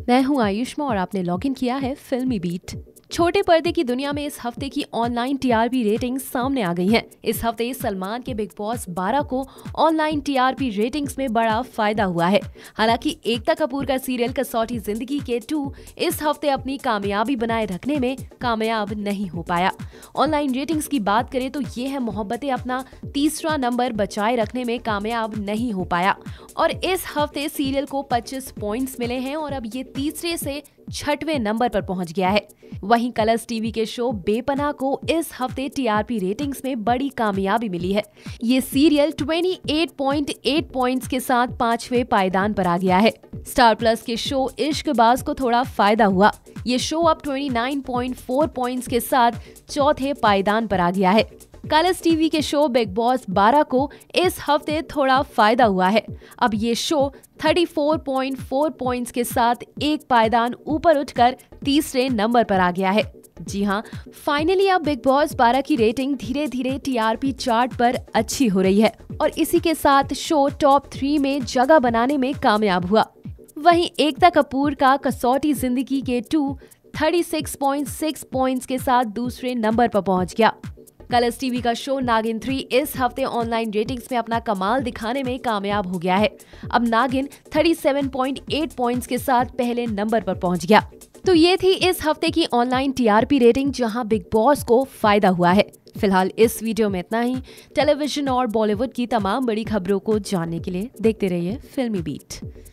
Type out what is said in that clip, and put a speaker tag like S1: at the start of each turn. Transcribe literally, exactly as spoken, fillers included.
S1: मैं हूं आयुष्मा और आपने लॉग इन किया है फिल्मी बीट। छोटे पर्दे की दुनिया में इस हफ्ते की ऑनलाइन टीआरपी रेटिंग सामने आ गई है। इस हफ्ते सलमान के बिग बॉस बारह को ऑनलाइन टीआरपी रेटिंग्स में बड़ा फायदा हुआ है। हालांकि एकता कपूर का सीरियल कसौटी जिंदगी के टू इस हफ्ते अपनी कामयाबी बनाए रखने में कामयाब नहीं हो पाया। ऑनलाइन रेटिंग्स की बात करें तो ये है मोहब्बतें अपना तीसरा नंबर बचाए रखने में कामयाब नहीं हो पाया और इस हफ्ते सीरियल को पच्चीस पॉइंट्स मिले हैं और अब ये तीसरे से छठवें नंबर पर पहुंच गया है। वहीं कलर्स टीवी के शो बेपनाह को इस हफ्ते टीआरपी रेटिंग्स में बड़ी कामयाबी मिली है। ये सीरियल अट्ठाईस पॉइंट आठ पॉइंट्स के साथ पांचवें पायदान पर आ गया है। स्टार प्लस के शो इश्कबाज को थोड़ा फायदा हुआ। ये शो अब उनतीस पॉइंट चार पॉइंट्स के साथ चौथे पायदान पर आ गया है। कलर्स टीवी के शो बिग बॉस बारह को इस हफ्ते थोड़ा फायदा हुआ है। अब ये शो चौंतीस पॉइंट चार पॉइंट्स के साथ एक पायदान ऊपर उठकर तीसरे नंबर पर आ गया है। जी हाँ, फाइनली अब बिग बॉस बारह की रेटिंग धीरे धीरे टीआरपी चार्ट पर अच्छी हो रही है और इसी के साथ शो टॉप थ्री में जगह बनाने में कामयाब हुआ। वहीं एकता कपूर का कसौटी जिंदगी के टू छत्तीस पॉइंट छह पॉइंट्स के साथ दूसरे नंबर पर पहुंच गया। कलर्स टीवी का शो नागिन थ्री इस हफ्ते ऑनलाइन रेटिंग्स में अपना कमाल दिखाने में कामयाब हो गया है। अब नागिन सैंतीस पॉइंट आठ पॉइंट्स के साथ पहले नंबर पर पहुंच गया। तो ये थी इस हफ्ते की ऑनलाइन टीआरपी रेटिंग जहां बिग बॉस को फायदा हुआ है। फिलहाल इस वीडियो में इतना ही। टेलीविजन और बॉलीवुड की तमाम बड़ी खबरों को जानने के लिए देखते रहिए फिल्मी बीट।